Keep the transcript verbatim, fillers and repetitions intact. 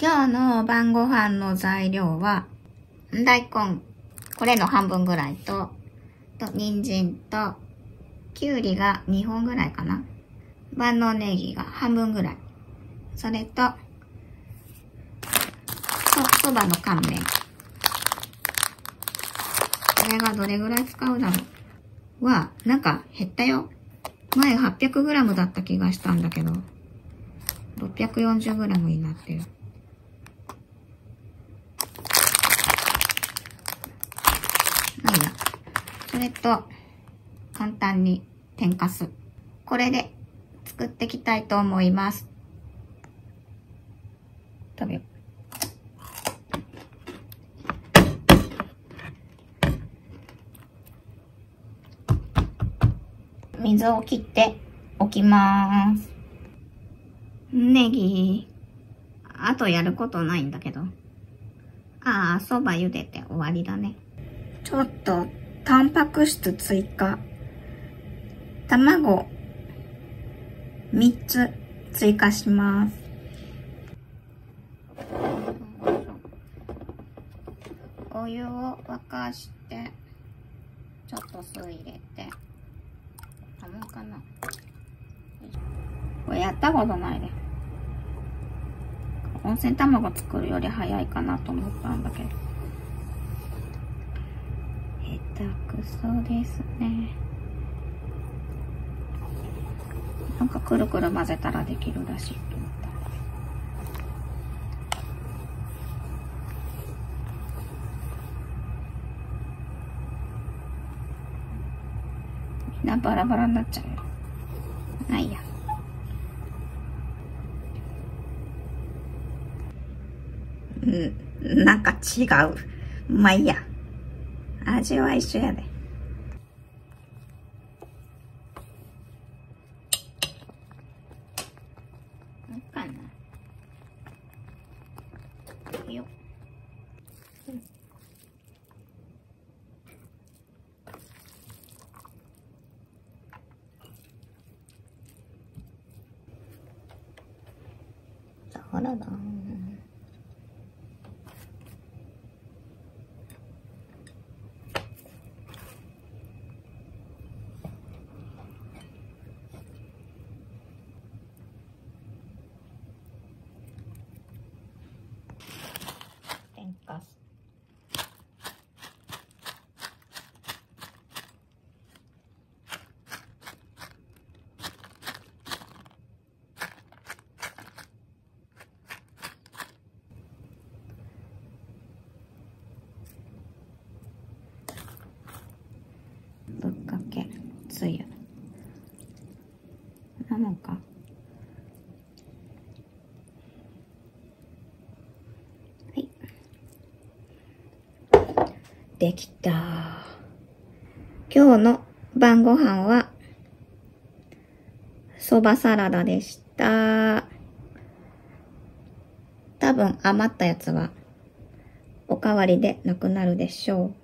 今日の晩ご飯の材料は、大根、これの半分ぐらいと、と、人参と、きゅうりがにほんぐらいかな。万能ネギが半分ぐらい。それと、そ、そばの乾麺。これがどれぐらい使うだろう。は、なんか減ったよ。前 はっぴゃくグラム だった気がしたんだけど、ろっぴゃくよんじゅうグラム になってる。まあいいや。それと、簡単に天かす。これで作っていきたいと思います。食べよう。水を切っておきます。ネギ、あとやることないんだけど。ああ、そば茹でて終わりだね。ちょっと、タンパク質追加。卵、みっつ追加します。お湯を沸かして、ちょっと酢入れて。あ、もうかな。これやったことないね。温泉卵作るより早いかなと思ったんだけど。下手くそですね。なんかくるくる混ぜたらできるらしいと思った。みんなバラバラになっちゃうよ。まあいいや。うん、なんか違う。まあいいや。味は一緒やで。なんかな。よっ。うん、サラダ。天かす。ぶっかけつゆ。なのか。はい。できた。今日の晩ご飯は、そばサラダでした。多分余ったやつは、おかわりでなくなるでしょう。